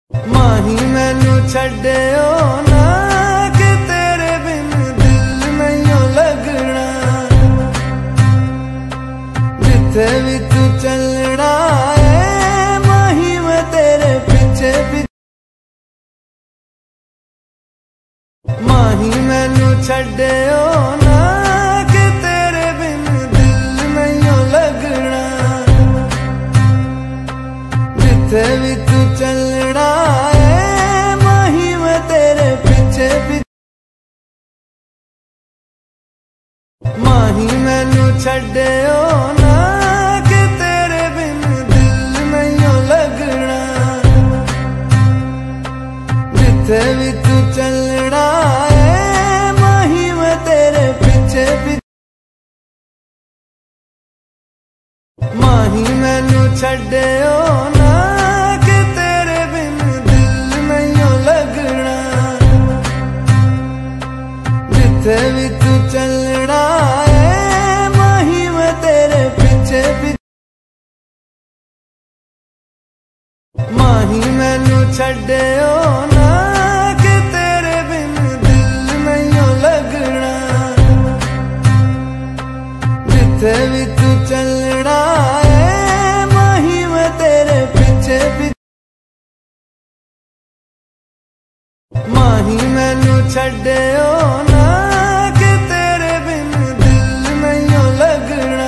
माही मैनू छड्डियो ना कि तेरे बिन दिल नहीं लगना। जिथे भी तू चलना है माही मैं तेरे पीछे पीछे। माही मैनू छड्डियो ना कि तेरे बिन दिल नहीं लगना। जिथे भी तू चलना है माही मैं तेरे पीछे पीछे। माही मैनू छड्डियो ना कि तेरे बिन दिल नहीं लगना। जिथे भी तू चलना है माही मैं तेरे पीछे पीछे। माही मैनू छड्डियो ना कि तेरे बिन दिल नहीं लगना। जिथे भी तू चलना है माही मैं तेरे पीछे पीछे। माही मैनू छड्डियो ना कि तेरे बिन दिल नहीं लगना। जिथे भी तू चलना है माही मैं तेरे पीछे पीछे। माही मैनू छड्डियो ना कि तेरे बिन दिल नहीं लगना।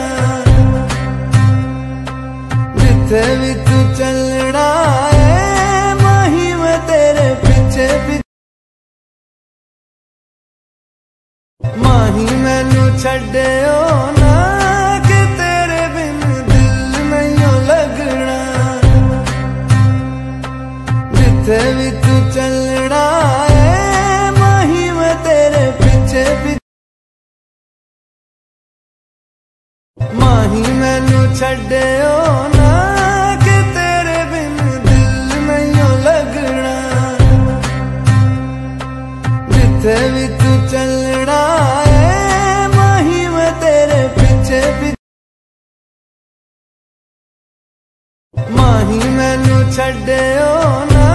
जिथे भी तू चलना है माही मैं तेरे पीछे पीछे। माही मैनू छड्डियो ना कि तेरे बिन दिल नहीं लगना। जिथे भी तू चलना है माही मैं तेरे पीछे पीछे। माही मैनू छड्डियो ना कि तेरे बिन दिल नहीं लगना। जिथे भी तू चलना है माही मैं तेरे पीछे पीछे। माही मैनू छड्डियो ना